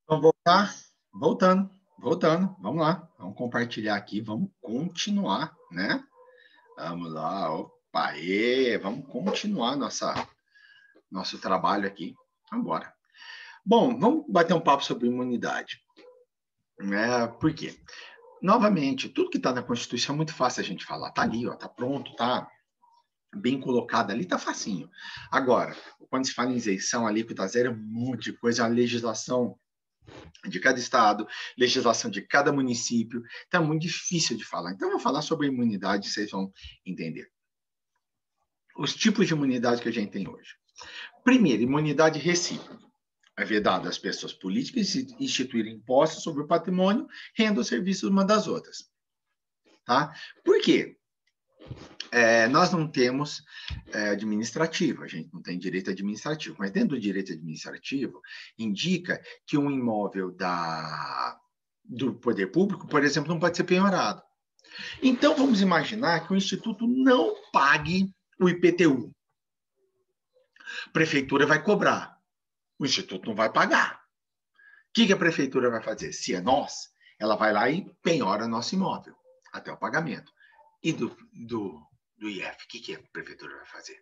Vamos voltar? Voltando. Vamos lá. Vamos compartilhar aqui, vamos continuar, né? Vamos lá. Opa, vamos continuar nosso trabalho aqui. Vamos embora. Bom, vamos bater um papo sobre imunidade. Por quê? Novamente, tudo que está na Constituição é muito fácil a gente falar. Está ali, está pronto, está bem colocado ali, está facinho. Agora, quando se fala em isenção, alíquota zero, é um monte de coisa, a legislação de cada estado, legislação de cada município, então é muito difícil de falar. Então, eu vou falar sobre imunidade, vocês vão entender. Os tipos de imunidade que a gente tem hoje. Primeiro, imunidade recíproca. É vedado às pessoas políticas instituírem impostos sobre o patrimônio, renda ou serviços uma das outras. Tá? Por quê? Nós não temos administrativo, a gente não tem direito administrativo, mas dentro do direito administrativo indica que um imóvel do poder público, por exemplo, não pode ser penhorado. Então, vamos imaginar que o Instituto não pague o IPTU. A prefeitura vai cobrar, o Instituto não vai pagar. O que a prefeitura vai fazer? Se é nós, ela vai lá e penhora nosso imóvel, até o pagamento. E do IF, o que a prefeitura vai fazer?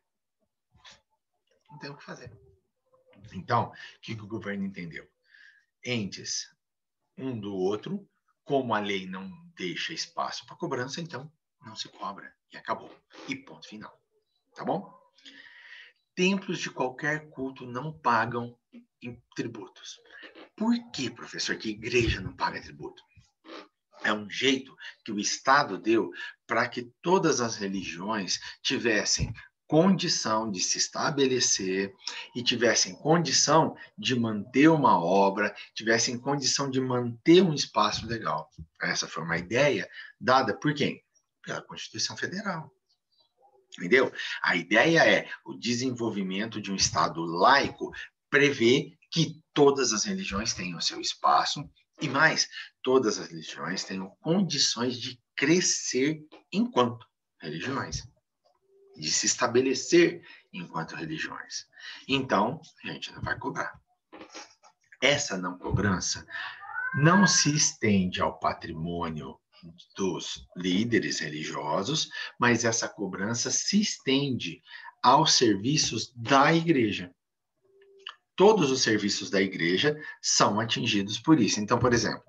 Não tem o que fazer. Então, o que o governo entendeu? Entes um do outro, como a lei não deixa espaço para cobrança, então não se cobra. E acabou. E ponto final. Tá bom? Templos de qualquer culto não pagam tributos. Por que, professor, que a igreja não paga tributo? É um jeito que o Estado deu para que todas as religiões tivessem condição de se estabelecer e tivessem condição de manter uma obra, tivessem condição de manter um espaço legal. Essa foi uma ideia dada por quem? Pela Constituição Federal. Entendeu? A ideia é o desenvolvimento de um Estado laico prevê que todas as religiões tenham seu espaço e mais, todas as religiões tenham condições de crescer enquanto religiões, de se estabelecer enquanto religiões. Então, a gente não vai cobrar. Essa não cobrança não se estende ao patrimônio dos líderes religiosos, mas essa cobrança se estende aos serviços da igreja. Todos os serviços da igreja são atingidos por isso. Então, por exemplo,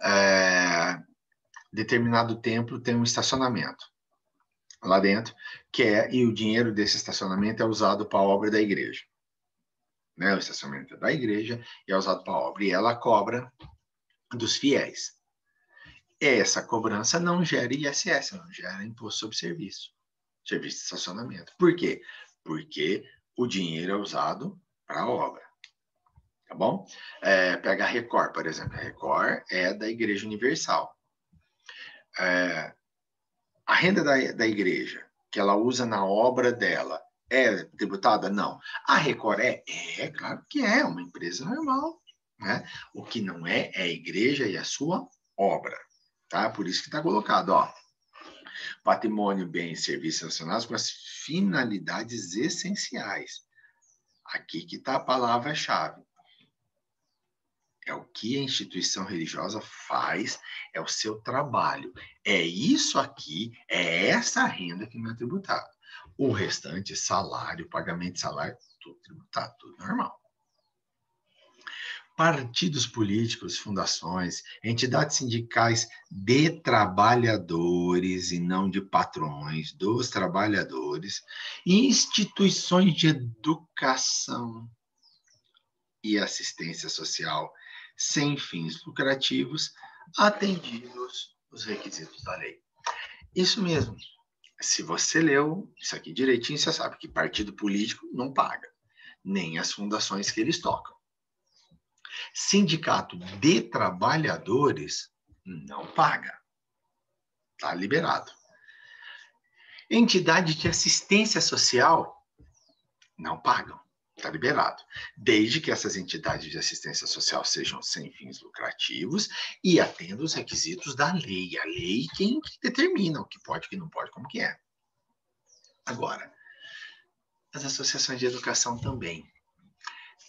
determinado templo tem um estacionamento lá dentro, e o dinheiro desse estacionamento é usado para a obra da igreja. Né? O estacionamento é da igreja e é usado para a obra. E ela cobra dos fiéis. Essa cobrança não gera ISS, não gera imposto sobre serviço de estacionamento. Por quê? Porque o dinheiro é usado para a obra. Tá bom? Pega a Record, por exemplo. A Record é da Igreja Universal. A renda da igreja, que ela usa na obra dela, é tributada? Não. A Record claro que é, uma empresa normal. Né? O que não é a igreja e a sua obra. Tá? Por isso que está colocado, ó. Patrimônio, bens e serviços relacionados com as finalidades essenciais. Aqui que está a palavra-chave. É o que a instituição religiosa faz, é o seu trabalho. É isso aqui, é essa renda que não é tributada. O restante, salário, pagamento de salário, tudo tributado, tudo normal. Partidos políticos, fundações, entidades sindicais de trabalhadores e não de patrões, dos trabalhadores, instituições de educação e assistência social sem fins lucrativos, atendidos os requisitos da lei. Isso mesmo. Se você leu isso aqui direitinho, você sabe que partido político não paga, nem as fundações que eles tocam. Sindicato de trabalhadores não paga. Está liberado. Entidade de assistência social não pagam. Está liberado. Desde que essas entidades de assistência social sejam sem fins lucrativos e atendam os requisitos da lei. A lei quem determina o que pode, o que não pode, como que é. Agora, as associações de educação também.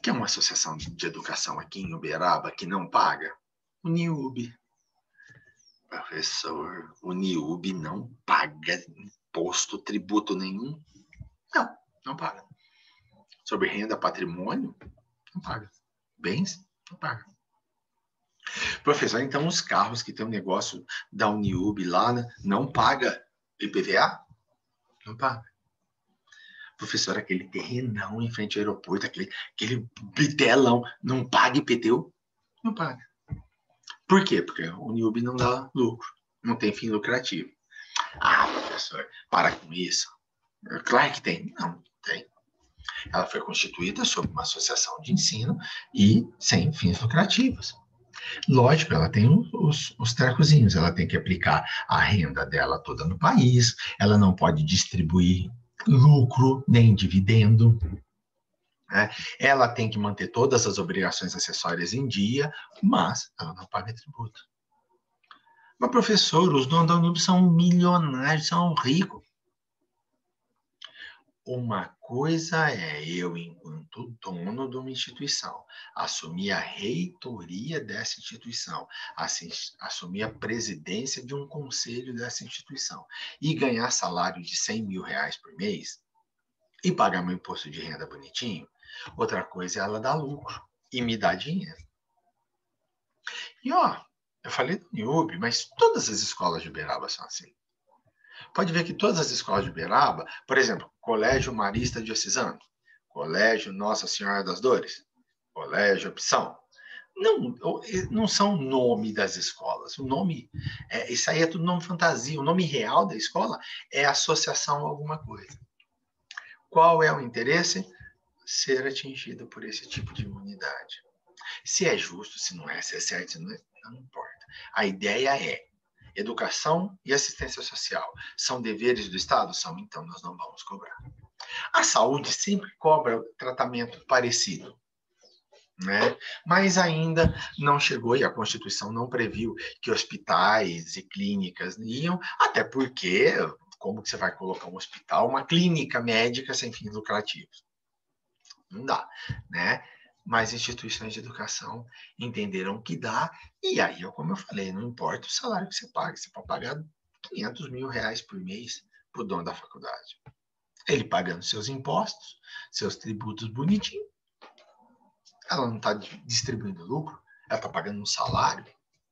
que é uma associação de educação aqui em Uberaba que não paga? O NIUB. Professor, o NIUB não paga imposto, tributo nenhum? Não, não paga. Sobre renda, patrimônio, não paga. Bens, não paga. Professor, então os carros que tem um negócio da Uniub lá, né, não paga IPVA? Não paga. Professor, aquele terrenão em frente ao aeroporto, aquele bitelão, não paga IPTU? Não paga. Por quê? Porque o Uniub não dá lucro, não tem fim lucrativo. Ah, professor, para com isso. Claro que tem. Não, tem. Ela foi constituída sob uma associação de ensino e sem fins lucrativos. Lógico, ela tem os trecozinhos, ela tem que aplicar a renda dela toda no país, ela não pode distribuir lucro nem dividendo, né? Ela tem que manter todas as obrigações acessórias em dia, mas ela não paga tributo. Mas, professor, os donos da Uniub são milionários, são ricos. Uma coisa é eu, enquanto dono de uma instituição, assumir a reitoria dessa instituição, assumir a presidência de um conselho dessa instituição e ganhar salário de 100 mil reais por mês e pagar meu imposto de renda bonitinho. Outra coisa é ela dar lucro e me dar dinheiro. E ó, eu falei do Uniub, mas todas as escolas de Uberaba são assim. Pode ver que todas as escolas de Uberaba, por exemplo, Colégio Marista Diocesano, Colégio Nossa Senhora das Dores, Colégio Opção, não são nome das escolas. O nome, isso aí é tudo nome fantasia. O nome real da escola é associação a alguma coisa. Qual é o interesse? Ser atingido por esse tipo de imunidade. Se é justo, se não é, se é certo, se não é, não importa. A ideia é educação e assistência social são deveres do Estado? São, então nós não vamos cobrar. A saúde sempre cobra tratamento parecido, né? Mas ainda não chegou e a Constituição não previu que hospitais e clínicas iam, até porque como que você vai colocar um hospital, uma clínica médica sem fins lucrativos? Não dá, né? Mas instituições de educação entenderam que dá, e aí, como eu falei, não importa o salário que você paga, você pode pagar 500 mil reais por mês para o dono da faculdade. Ele pagando seus impostos, seus tributos bonitinho, ela não está distribuindo lucro, ela está pagando um salário,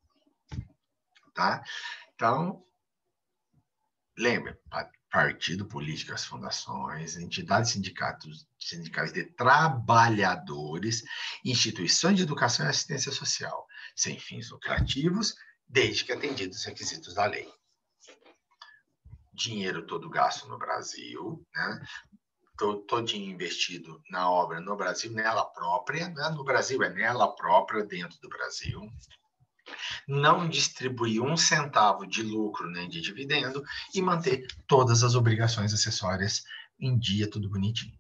tá? Então, lembra, partido, políticas, fundações, entidades sindicais de trabalhadores, instituições de educação e assistência social, sem fins lucrativos, desde que atendidos os requisitos da lei. Dinheiro todo gasto no Brasil, né? Todinho investido na obra no Brasil, nela própria, né? No Brasil é nela própria, dentro do Brasil. Não distribuir 1 centavo de lucro nem de dividendo e manter todas as obrigações acessórias em dia, tudo bonitinho.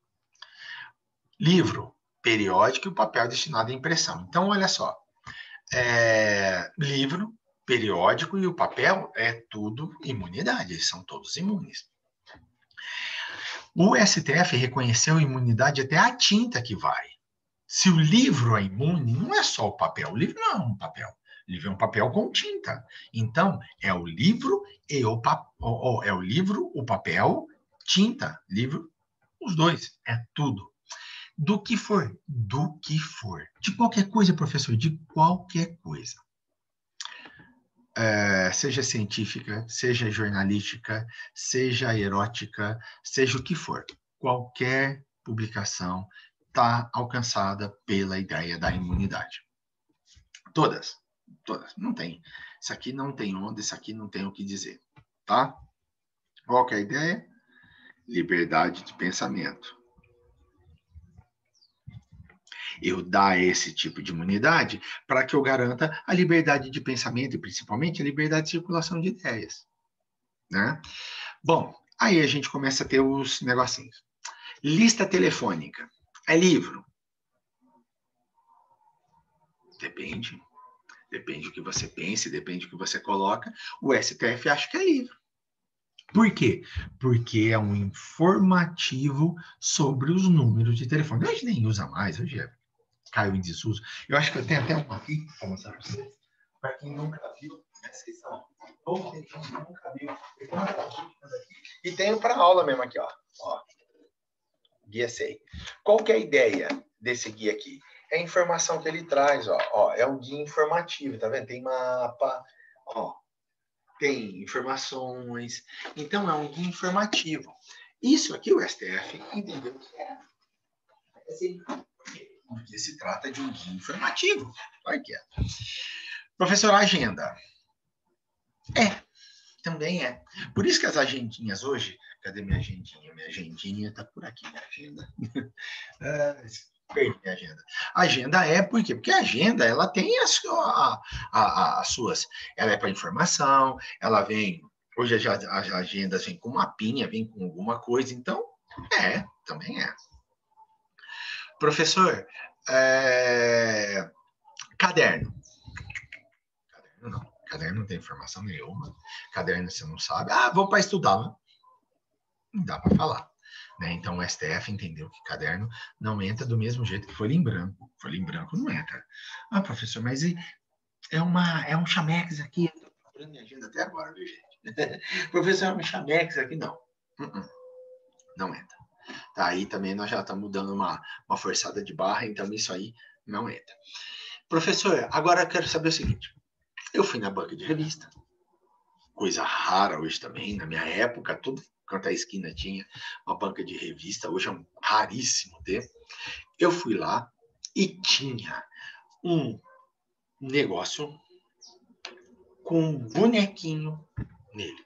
Livro, periódico e o papel destinado à impressão. Então, olha só, livro, periódico e o papel é tudo imunidade, eles são todos imunes. O STF reconheceu imunidade até a tinta que vai. Se o livro é imune, não é só o papel, o livro não é um papel. O livro é um papel com tinta. Então, é o livro e é o livro, o papel, tinta, livro, os dois, é tudo. Do que for, do que for. De qualquer coisa, professor, de qualquer coisa. Seja científica, seja jornalística, seja erótica, seja o que for. Qualquer publicação está alcançada pela ideia da imunidade. Todas. Não tem. Isso aqui não tem onda, isso aqui não tem o que dizer. Tá? Qual que é a ideia? Liberdade de pensamento. Eu dar esse tipo de imunidade para que eu garanta a liberdade de pensamento e principalmente a liberdade de circulação de ideias. Né? Bom, aí a gente começa a ter os negocinhos. Lista telefônica. É livro? Depende. Depende do que você pense, depende do que você coloca. O STF acha que é livro. Por quê? Porque é um informativo sobre os números de telefone. Hoje nem usa mais, hoje é caiu em desuso. Eu acho que eu tenho até uma aqui para mostrar para vocês. Para quem nunca viu, vocês são ou tem gente que nunca viu. E tenho para aula mesmo aqui, ó. Guia SEI. Qual que é a ideia desse guia aqui? É a informação que ele traz, ó. É um guia informativo, tá vendo? Tem mapa, ó. Tem informações. Então, é um guia informativo. Isso aqui o STF entendeu que é. Assim, porque se trata de um guia informativo. Olha aqui. Professor, agenda. Também é. Por isso que as agendinhas hoje... Cadê minha agendinha? Minha agendinha está por aqui, minha agenda. Perdi minha agenda. Agenda é por quê? Porque a agenda, ela tem as suas... Ela é para informação, ela vem... Hoje as agendas vêm com mapinha, vêm com alguma coisa, então, também é. Professor, caderno. Caderno não. Caderno não tem informação nenhuma. Caderno você não sabe. Vou para estudar, né? Não dá para falar. Né? Então, o STF entendeu que caderno não entra do mesmo jeito que folha em branco. Folha em branco não entra. Professor, mas é um chamex aqui. Eu estou procurando minha agenda até agora, viu, gente? Professor, é um chamex aqui? Não. Não entra. Tá, aí também nós já estamos dando uma forçada de barra, então isso aí não entra. Professor, agora eu quero saber o seguinte. Eu fui na banca de revista. Coisa rara hoje também. Na minha época, tudo quanto a esquina tinha uma banca de revista. Hoje é raríssimo ter. Eu fui lá e tinha um negócio com um bonequinho nele.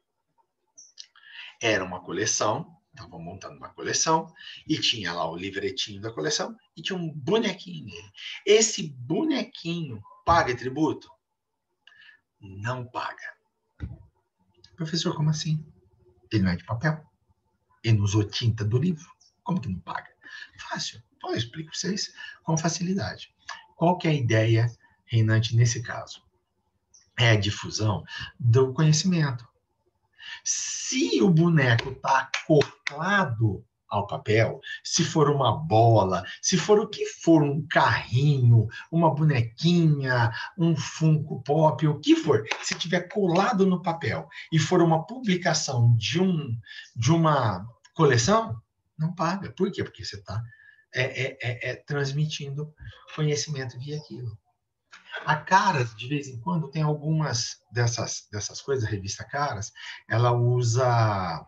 Era uma coleção, estavam montando uma coleção, e tinha lá o livretinho da coleção, e tinha um bonequinho nele. Esse bonequinho paga tributo? Não paga. Professor, como assim? Ele não é de papel. Ele não usou tinta do livro. Como que não paga? Fácil. Então, eu explico para vocês com facilidade. Qual que é a ideia reinante nesse caso? É a difusão do conhecimento. Se o boneco está acoplado ao papel, se for uma bola, se for o que for, um carrinho, uma bonequinha, um Funko Pop, o que for, se tiver colado no papel e for uma publicação de uma coleção, não paga. Por quê? Porque você está transmitindo conhecimento via aquilo. A Caras, de vez em quando, tem algumas dessas coisas, a revista Caras, ela usa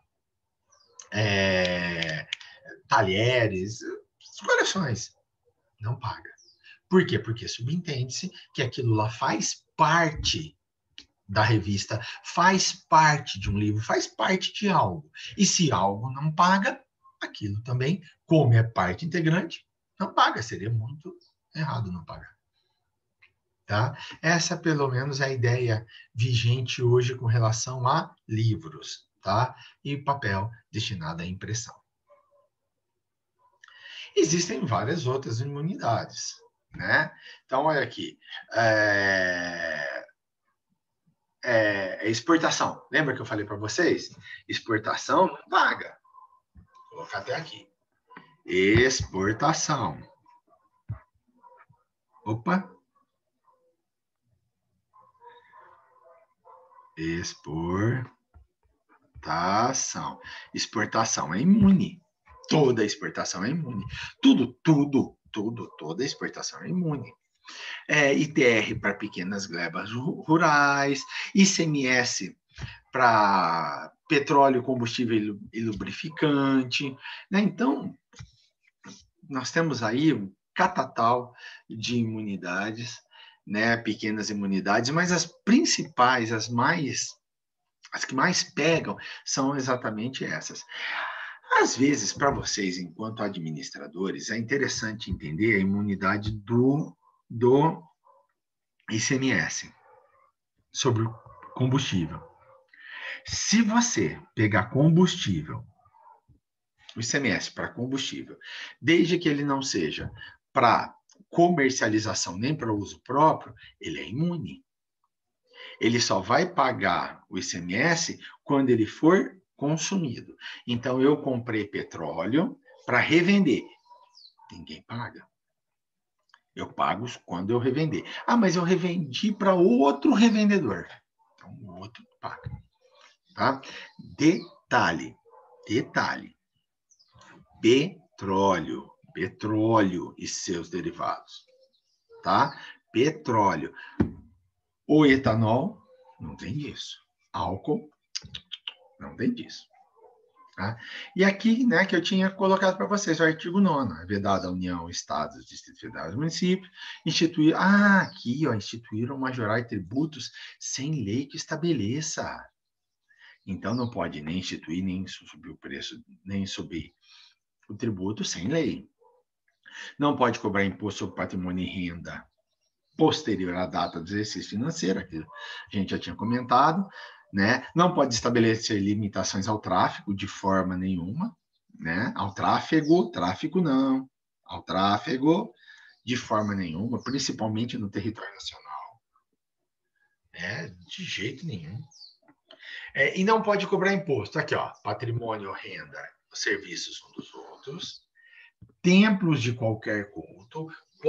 talheres, coleções. Não paga. Por quê? Porque subentende-se que aquilo lá faz parte da revista, faz parte de um livro, faz parte de algo. E se algo não paga, aquilo também, como é parte integrante, não paga. Seria muito errado não pagar. Tá? Essa, pelo menos, é a ideia vigente hoje com relação a livros, tá? E papel destinado à impressão. Existem várias outras imunidades, né? Então, olha aqui. Exportação. Lembra que eu falei para vocês? Exportação não paga. Vou colocar até aqui. Exportação. Opa. Exportação. Exportação é imune. Toda exportação é imune. Toda exportação é imune. ITR para pequenas glebas rurais, ICMS para petróleo, combustível e lubrificante. Né? Então, nós temos aí um catatal de imunidades, né? Pequenas imunidades, mas as principais, as que mais pegam, são exatamente essas. Às vezes, para vocês, enquanto administradores, é interessante entender a imunidade do ICMS sobre o combustível. Se você pegar combustível, o ICMS para combustível, desde que ele não seja para comercialização nem para uso próprio, ele é imune. Ele só vai pagar o ICMS quando ele for consumido. Então, eu comprei petróleo para revender. Ninguém paga. Eu pago quando eu revender. Ah, mas eu revendi para outro revendedor. Então, o outro paga. Tá? Detalhe. Petróleo e seus derivados. Tá? Petróleo. O etanol, não tem disso. Álcool, não tem disso. Tá? E aqui, né, que eu tinha colocado para vocês, o artigo 9º, é vedado à União, Estados, Distrito Federal e municípios, instituir, aqui, ó, instituíram majorar tributos sem lei que estabeleça. Então, não pode nem instituir, nem subir o preço, nem subir o tributo sem lei. Não pode cobrar imposto sobre patrimônio e renda posterior à data do exercício financeiro, que a gente já tinha comentado, né? Não pode estabelecer limitações ao tráfego de forma nenhuma, né? Ao tráfego não. Ao tráfego de forma nenhuma, principalmente no território nacional. De jeito nenhum. E não pode cobrar imposto. Aqui, ó, patrimônio, renda, serviços uns dos outros, templos de qualquer culto.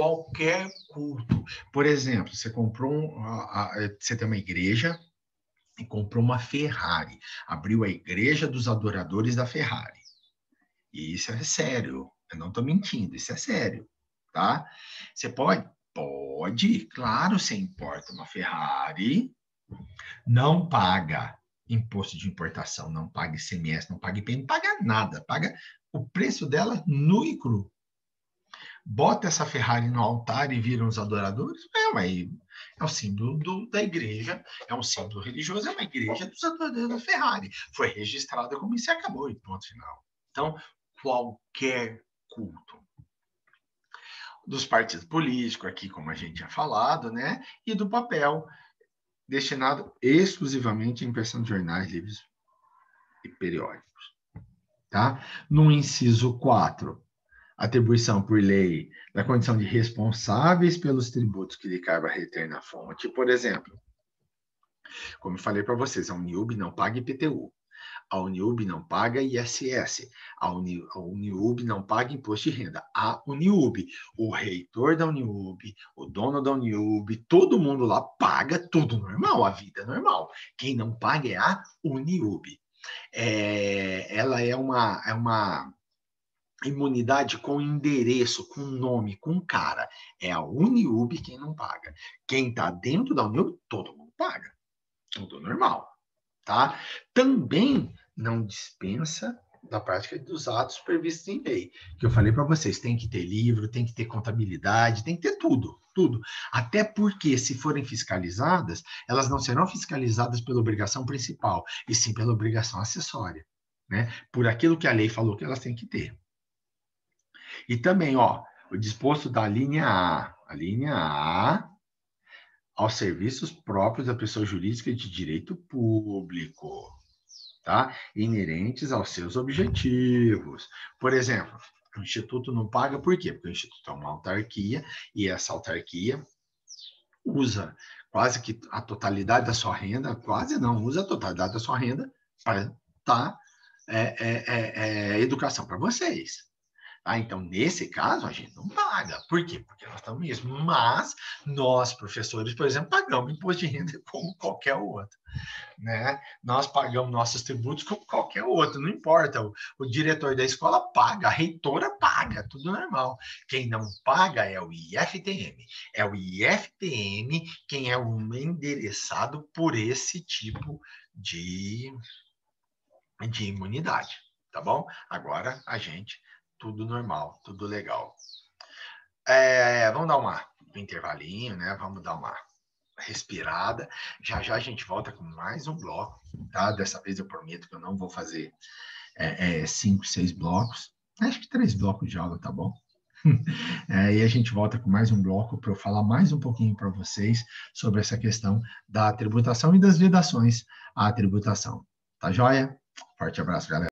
Por exemplo, você comprou você tem uma igreja e comprou uma Ferrari. Abriu a igreja dos adoradores da Ferrari. E isso é sério. Eu não estou mentindo, isso é sério. Tá? Você pode? Pode. Claro, você importa uma Ferrari, não paga imposto de importação, não paga ICMS, não paga IPI, não paga nada. Paga o preço dela nu e cru. Bota essa Ferrari no altar e viram os adoradores? É o símbolo da igreja, é um símbolo religioso, é uma igreja dos adoradores da Ferrari. Foi registrada como isso e acabou, e ponto final. Então, qualquer culto. Dos partidos políticos, aqui, como a gente tinha falado, né? E do papel, destinado exclusivamente à impressão de jornais, livros e periódicos. Tá? No inciso 4, atribuição por lei da condição de responsáveis pelos tributos que lhe cabe a reter na fonte. Por exemplo, como eu falei para vocês, a Uniub não paga IPTU, a Uniub não paga ISS, a Uniub não paga imposto de renda. A Uniub, o reitor da Uniub, o dono da Uniub, todo mundo lá paga tudo normal, a vida é normal. Quem não paga é a Uniub. Ela é uma imunidade com endereço, com nome, com cara. É a Uniub quem não paga. Quem está dentro da Uniub, todo mundo paga. Tudo normal. Tá? Também não dispensa da prática dos atos previstos em lei. Que eu falei para vocês, tem que ter livro, tem que ter contabilidade, tem que ter tudo. Até porque, se forem fiscalizadas, elas não serão fiscalizadas pela obrigação principal, e sim pela obrigação acessória. Né? Por aquilo que a lei falou que elas têm que ter. E também, ó, o disposto da linha A, aos serviços próprios da pessoa jurídica de direito público, tá? Inerentes aos seus objetivos. Por exemplo, o Instituto não paga por quê? Porque o Instituto é uma autarquia e essa autarquia usa quase que a totalidade da sua renda, quase não, usa a totalidade da sua renda para dar educação para vocês. Então, nesse caso, a gente não paga. Por quê? Porque nós estamos mesmo. Mas nós, professores, por exemplo, pagamos imposto de renda como qualquer outro. Né? Nós pagamos nossos tributos como qualquer outro, não importa. O diretor da escola paga, a reitora paga, tudo normal. Quem não paga é o IFTM. É o IFTM quem é o endereçado por esse tipo de imunidade. Tá bom? Agora a gente... tudo normal, tudo legal. Vamos dar um intervalinho, né? Vamos dar uma respirada. Já a gente volta com mais um bloco, tá? Dessa vez eu prometo que eu não vou fazer 5, 6 blocos. Acho que 3 blocos de aula tá bom. E a gente volta com mais um bloco para eu falar mais um pouquinho para vocês sobre essa questão da tributação e das vedações à tributação. Tá joia? Forte abraço, galera.